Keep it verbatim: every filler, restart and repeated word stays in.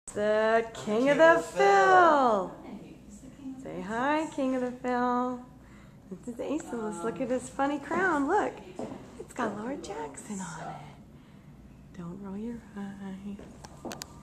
The King of the Fill. Say hi, King of the Fill. This is Ace. Look at his funny crown. Look, it's got Lord Jackson on it. Don't roll your eyes.